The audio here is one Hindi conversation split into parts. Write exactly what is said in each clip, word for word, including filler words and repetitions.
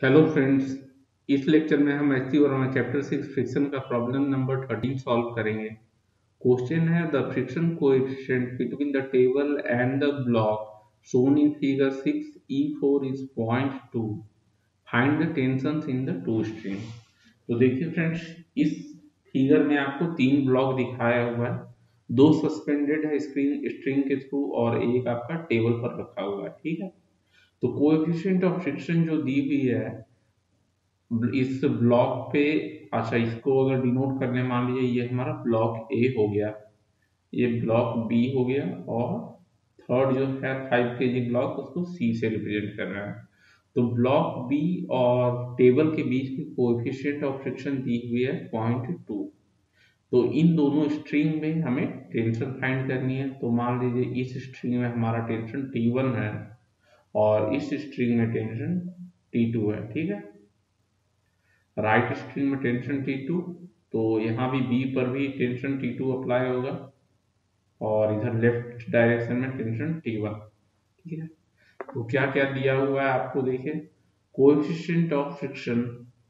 Hello friends. इस लेक्चर में हम H C Verma chapter six friction का प्रॉब्लम नंबर थर्टीन सॉल्व करेंगे। क्वेश्चन है the friction coefficient between the table and the block shown in figure six E four is zero point two. Find the tensions in the two string. तो देखिए फ्रेंड्स, इस फिगर में आपको तीन ब्लॉक दिखाया हुआ है। दो सस्पेंडेड है स्क्रीन स्ट्रिंग के थ्रू और एक आपका टेबल पर रखा हुआ है। ठीक है, तो कोएफिशिएंट ऑफ फ्रिक्शन जो दी हुई है इस ब्लॉक पे, अच्छा इसको अगर डिनोट करने, मान लीजिए ये हमारा ब्लॉक ए हो गया, ये ब्लॉक बी हो गया, और थर्ड जो है फाइव के जी ब्लॉक, उसको सी से रिप्रेजेंट कर रहा है। तो ब्लॉक बी और टेबल के बीच की कोएफिशिएंट ऑफ फ्रिक्शन दी हुई है पॉइंट टू। तो इन दोनों स्ट्रिंग में हमें टेंशन फाइंड करनी है। तो मान लीजिए इस स्ट्रिंग में हमारा टेंशन टी वन है और इस स्ट्रिंग में टेंशन टी टू है। ठीक है, राइट स्ट्रिंग में टेंशन टी टू, तो यहाँ भी बी पर भी टेंशन टी टू अप्लाई होगा, और इधर लेफ्ट डायरेक्शन में टेंशन टी वन। ठीक है, तो क्या क्या दिया हुआ है आपको देखिए। Coefficient of friction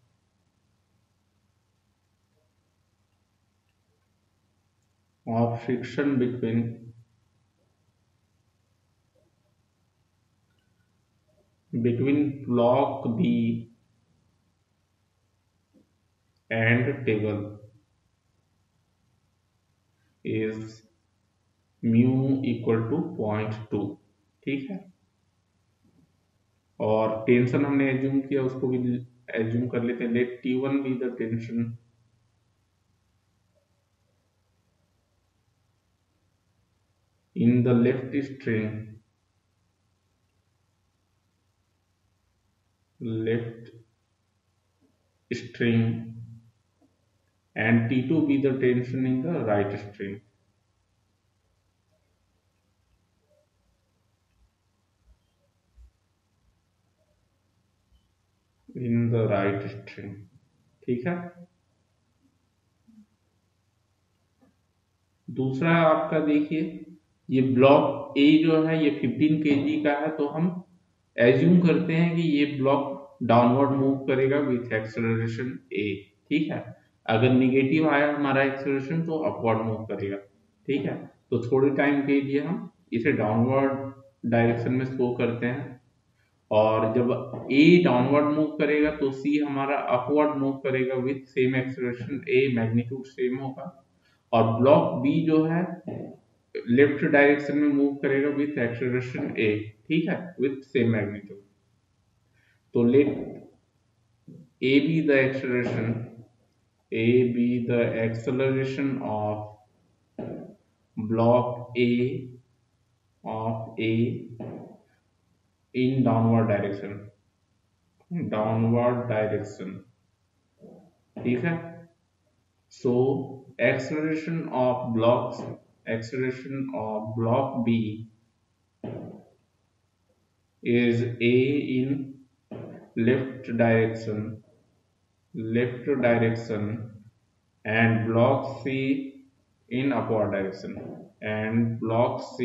of friction between between block B and table is mu equal to point two. ठीक है, और टेंशन हमने एज्यूम किया, उसको भी एज्यूम कर लेते हैं। Let T one be the tension in the left string left string and T two be the tension in the right string. In the right string। ठीक है, दूसरा आपका देखिए, ये ब्लॉक ए जो है ये फिफ्टीन केजी का है, तो हम एज्यूम करते हैं कि ये ब्लॉक डाउनवर्ड मूव करेगा विथ एक्सेलरेशन ए। ठीक है, अगर निगेटिव आया हमारा एक्सेलरेशन तो अपवर्ड मूव करेगा। ठीक है, तो थोड़े टाइम के लिए हम इसे डाउनवर्ड डायरेक्शन में शो करते हैं, और जब ए डाउनवर्ड मूव करेगा तो सी हमारा अपवर्ड मूव करेगा with same acceleration A, magnitude same होगा। और ब्लॉक बी जो है लेफ्ट डायरेक्शन में मूव करेगा विथ एक्सेलरेशन ए। ठीक है, विथ सेम मैग्नीट्यूड। तो let A B the acceleration A B the acceleration of block A of A in downward direction downward direction। ठीक है, so acceleration of blocks acceleration of block B is A in left direction left direction and block C in upward direction and block C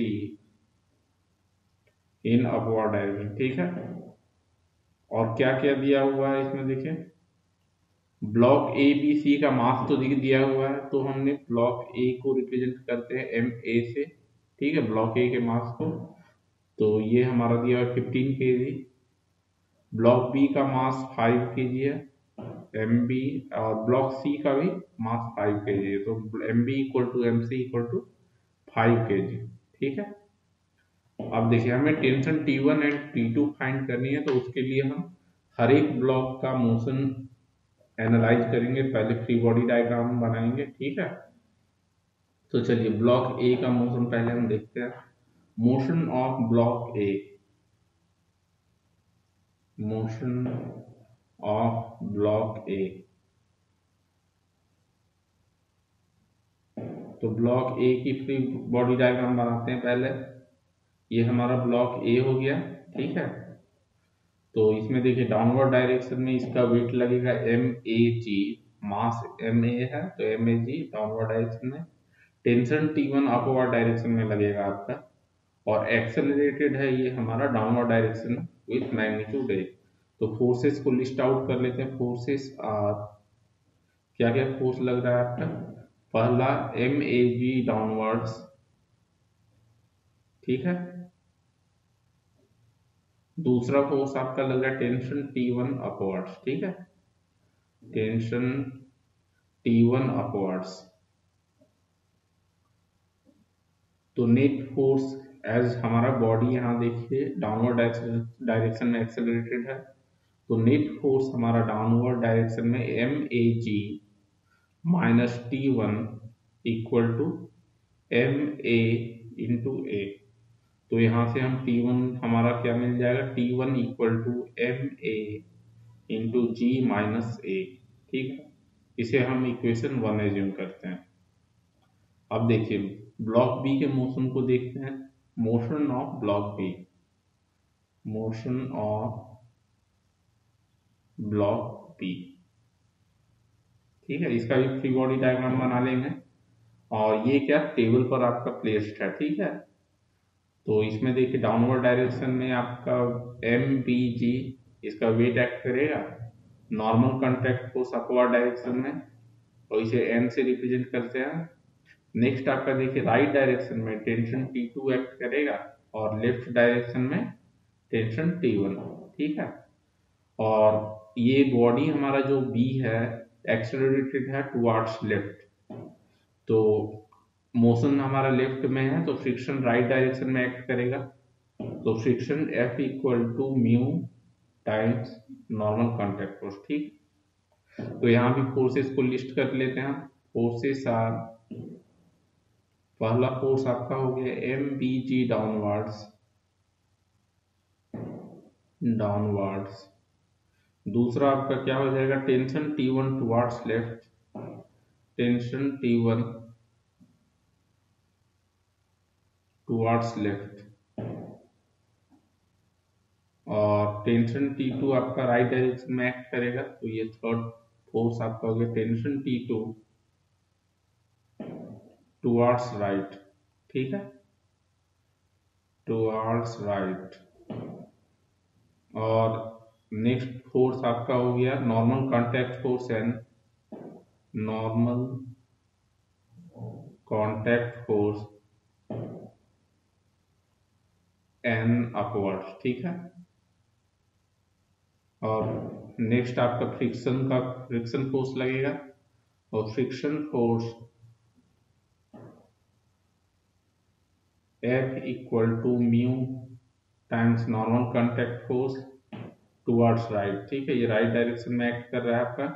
in upward direction. ठीक है, और क्या क्या दिया हुआ है इसमें देखिए। ब्लॉक ए बी सी का मास तो दिया हुआ है, तो हमने ब्लॉक ए को रिप्रेजेंट करते हैं एम ए से। ठीक है, ब्लॉक ए के मास को, तो ये हमारा दिया हुआ फिफ्टीन के जी। ब्लॉक बी का मास फाइव के जी है, एम बी, और ब्लॉक सी का भी मास फाइव के जी है, तो M B equal to M C equal to five K G. ठीक है, अब देखिए हमें tension T one and T two find करनी है, तो उसके लिए हम हर एक ब्लॉक का मोशन एनालाइज करेंगे। पहले फ्री बॉडी डायग्राम बनाएंगे। ठीक है, तो चलिए ब्लॉक ए का मोशन पहले हम देखते हैं। Motion of block A motion of block A तो ब्लॉक ए की फ्री बॉडी डायग्राम बनाते हैं पहले। ये हमारा ब्लॉक ए हो गया। ठीक है, तो इसमें देखिए डाउनवर्ड डायरेक्शन में इसका वेट लगेगा M A ji, mass M A है तो M A G downward direction में। Tension T one upward direction में लगेगा आपका, और एक्सेलरेटेड है ये हमारा downward direction with magnitude A. तो फोर्सेस को लिस्ट आउट कर लेते हैं। फोर्सेस आर, क्या क्या फोर्स लग रहा है आपका? पहला एम ए जी डाउनवर्ड्स, ठीक है। दूसरा फोर्स आपका लग रहा है टेंशन टी वन अपवर्ड्स, ठीक है, टेंशन टी वन अपवर्ड्स। तो नेट फोर्स एज हमारा बॉडी यहाँ देखिए डाउनवर्ड डायरेक्शन में एक्सेलरेटेड है, तो नेट फोर्स हमारा डाउनवर्ड डायरेक्शन में M A G minus T one equal to M A into A. तो यहाँ से हम टी वन हमारा क्या मिल जाएगा, T one equal to M A into G minus A, ठीक है। इसे हम इक्वेशन वन एज्यूम करते हैं। अब देखिए ब्लॉक बी के मोशन को देखते हैं। Motion of block B, motion of block B, ठीक है। इसका भी फ्री बॉडी डायग्राम बना लेंगे। और ये क्या टेबल पर आपका प्लेस्ड है, ठीक है। तो इसमें देखिए डाउनवर्ड डायरेक्शन में आपका एम बी जी इसका वेट एक्ट करेगा, normal contact force upward direction में, और इसे एन से रिप्रेजेंट करते हैं। नेक्स्ट आपका देखिए राइट डायरेक्शन में टेंशन टी टू एक्ट करेगा और लेफ्ट डायरेक्शन में टेंशन टी वन, ठीक है। और ये बॉडी हमारा जो बी है एक्सेलरेटेड है टुवर्ड्स लेफ्ट, तो मोशन हमारा लेफ्ट में है तो फ्रिक्शन राइट डायरेक्शन में एक्ट करेगा। तो friction F equal to mu times normal contact force, ठीक। तो यहाँ भी फोर्सेस को लिस्ट कर लेते हैं। फोर्सेस आर, पहला फोर्स आपका हो गया M B G downwards, downwards. दूसरा आपका क्या हो जाएगा tension T one towards left, tension T one towards left. और टेंशन टी टू आपका राइट डायरेक्शन में एक्ट करेगा, तो ये थर्ड फोर्स आपका हो गया tension T two towards right, ठीक है, टुवर्ड्स राइट। और नेक्स्ट फोर्स आपका हो गया normal contact force N, normal contact force N upward, ठीक है। और नेक्स्ट आपका फ्रिक्शन का फ्रिक्शन फोर्स लगेगा, और friction force F equal to mu times normal contact force towards right, ठीक है। ये राइट डायरेक्शन में एक्ट कर रहा है आपका।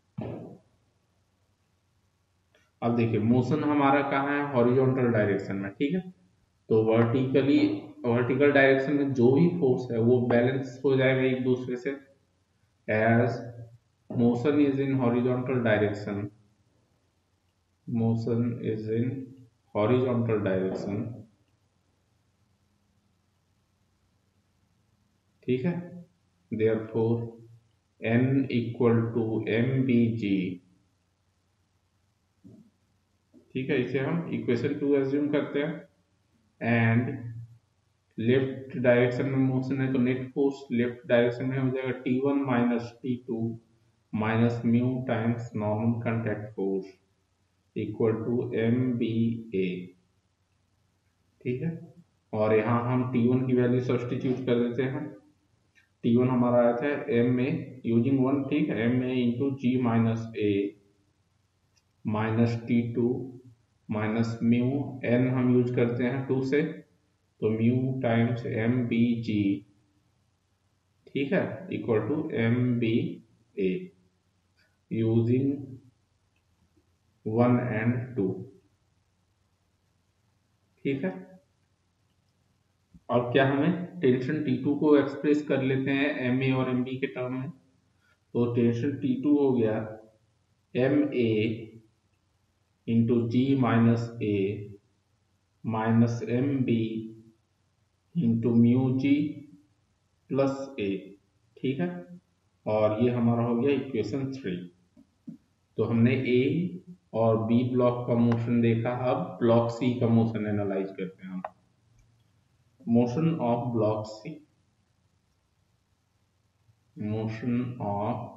अब देखिए मोशन हमारा कहाँ है, हॉरिजॉन्टल डायरेक्शन में, ठीक है। तो वर्टिकली वर्टिकल डायरेक्शन में जो भी फोर्स है वो बैलेंस हो जाएगा एक दूसरे से। As motion is in horizontal direction, motion is in horizontal direction, ठीक है। Therefore N equal to M B G, ठीक है। इसे हम इक्वेशन टू एज्यूम करते हैं। एंड लेफ्ट डायरेक्शन में मोशन है तो नेट फोर्स लेफ्ट डायरेक्शन में हो जाएगा T one minus T two minus mu times normal contact force equal to M B A, ठीक है। और यहाँ हम टी वन की वैल्यू सब्सटीट्यूट कर देते हैं। टी वन हमारा आया था एम ए यूजिंग वन, ठीक है, M A into G minus A minus T two minus mu, N हम यूज करते हैं टू से, तो mu times M B G, ठीक है, equal to M B A using one and two, ठीक है। और क्या हमें टेंशन टी टू को एक्सप्रेस कर लेते हैं एम ए और एम बी के टर्म में। तो टेंशन टी टू हो गया M A into G minus A minus M B into mu G plus A, ठीक है। और ये हमारा हो गया इक्वेशन थ्री। तो हमने ए और बी ब्लॉक का मोशन देखा, अब ब्लॉक सी का मोशन एनालाइज करते हैं हम। Motion of block C, motion of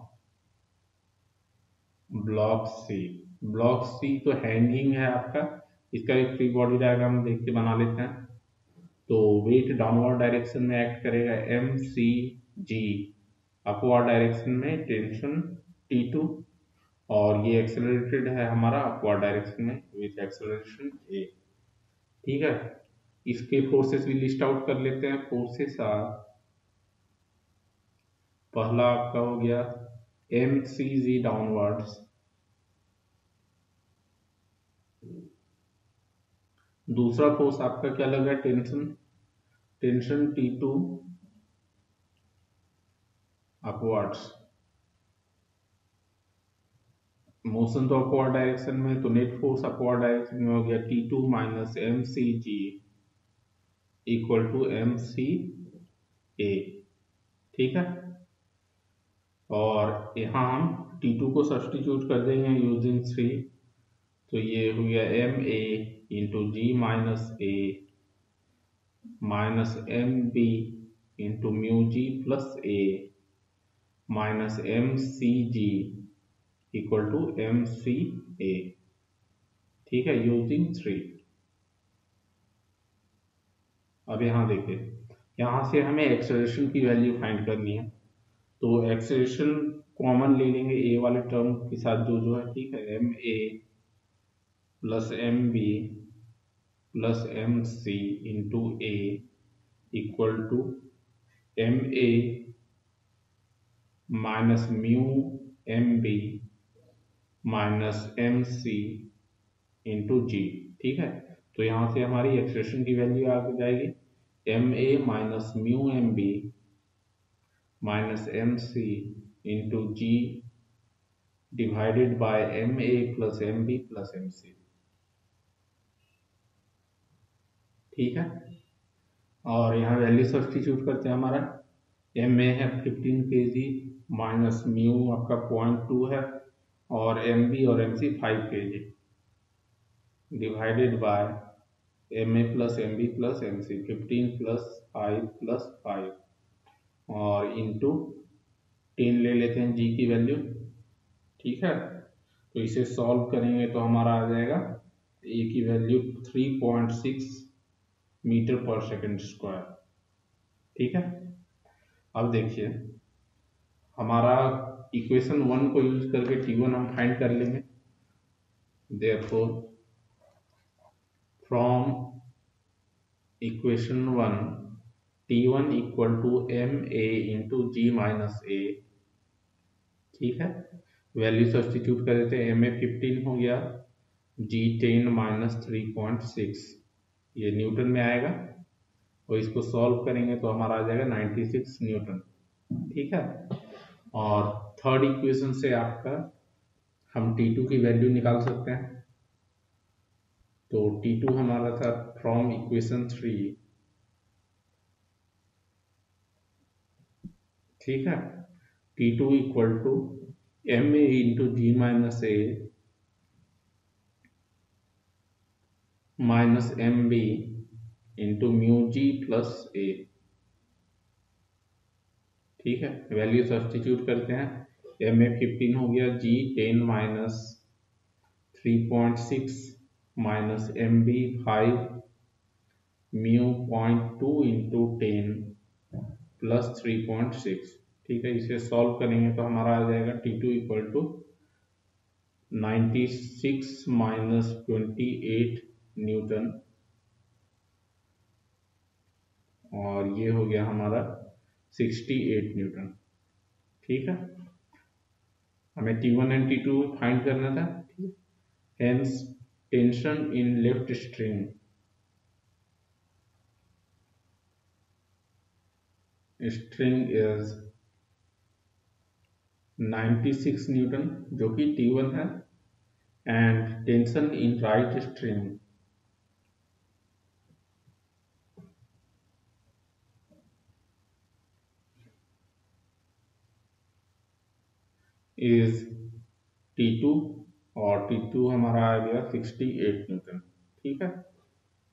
block C. Block C तो हैंगिंग है आपका, इसका एक फ्री बॉडी डायग्राम देख के बना लेते हैं। तो वेट डाउनवर्ड डायरेक्शन में एक्ट करेगा M C G, upward direction में टेंशन टी टू, और ये एक्सेलरेटेड है हमारा अपवर्ड डायरेक्शन में विथ एक्सेलरेशन ए। ठीक है, इसके फोर्सेस भी लिस्ट आउट कर लेते हैं। फोर्सेस आर, पहला आपका हो गया एम सी जी डाउनवर्ड्स, दूसरा फोर्स आपका क्या लग रहा है, tension, tension T two upwards, motion तो अपवर्ड डायरेक्शन में, तो नेट फोर्स अपवर्ड डायरेक्शन में हो गया T two minus M C G equal to M C A. ठीक है, और यहाँ हम टी टू को सब्स्टिट्यूट कर देंगे यूजिंग थ्री, तो ये हो गया M A into G minus A minus M B into mu G plus A minus M C G equal to M C A. ठीक है, यूजिंग थ्री। अब यहाँ देखिए, यहाँ से हमें एक्सेलरेशन की वैल्यू फाइंड करनी है, तो एक्सेलरेशन कॉमन ले लेंगे ए वाले टर्म के साथ जो जो है। ठीक है, M A plus M B plus M C into A equal to M A minus mu M B minus M C into G. ठीक है, तो यहाँ से हमारी एक्सप्रेशन की वैल्यू आ जाएगी M A minus mu M B minus M C into G divided by M A plus M B plus M C. ठीक है, और यहाँ वैल्यू सब्स्टिट्यूट करते हैं। हमारा एम ए है fifteen K G minus mu आपका पॉइंट टू है, और एम बी और M C five K G divided by M A plus M B plus M C, fifteen plus five plus five और इंटू टेन ले लेते हैं जी की वैल्यू। ठीक है, तो इसे सॉल्व करेंगे तो हमारा आ जाएगा ए की value three point six meter पर सेकेंड स्क्वायर। ठीक है, अब देखिए हमारा इक्वेशन वन को यूज करके टी वन हम फाइंड कर लेंगे। Therefore from equation one T one equal to M A into G minus A. ठीक है, वैल्यू सब्स्टिट्यूट कर देते हैं। एम ए फिफ्टीन हो गया, G ten minus three point six, ये न्यूटन में आएगा, और इसको सॉल्व करेंगे तो हमारा आ जाएगा नाइन्टी सिक्स न्यूटन। ठीक है, और थर्ड इक्वेशन से आपका हम टी टू की वैल्यू निकाल सकते हैं। तो टी टू हमारा था फ्रॉम इक्वेशन थ्री। ठीक है, T two equal to M A into G minus A minus M B into mu G plus A. ठीक है, वैल्यू सब्स्टिट्यूट करते हैं। एम ए फिफ्टीन हो गया, G ten minus three point six minus M B five, mu point two into ten plus three point six. ठीक है, इसे सॉल्व करेंगे तो हमारा आ जाएगा T two equal to ninety six minus twenty eight newton, और ये हो गया हमारा सिक्सटी एट न्यूटन। ठीक है, हमें T one and T two find करना था। Hence tension in left string string is ninety six newton, जो कि टी वन है, and tension in right string is T two, और टी टू हमारा आ गया सिक्सटी एट न्यूटन। ठीक है,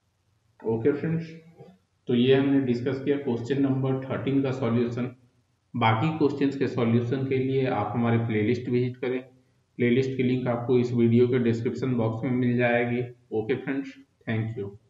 ओके फ्रेंड्स, तो ये हमने डिस्कस किया क्वेश्चन नंबर थर्टीन का सॉल्यूशन। बाकी क्वेश्चंस के सॉल्यूशन के लिए आप हमारे प्लेलिस्ट विजिट करें। प्लेलिस्ट की लिंक आपको इस वीडियो के डिस्क्रिप्शन बॉक्स में मिल जाएगी। Okay friends, thank you.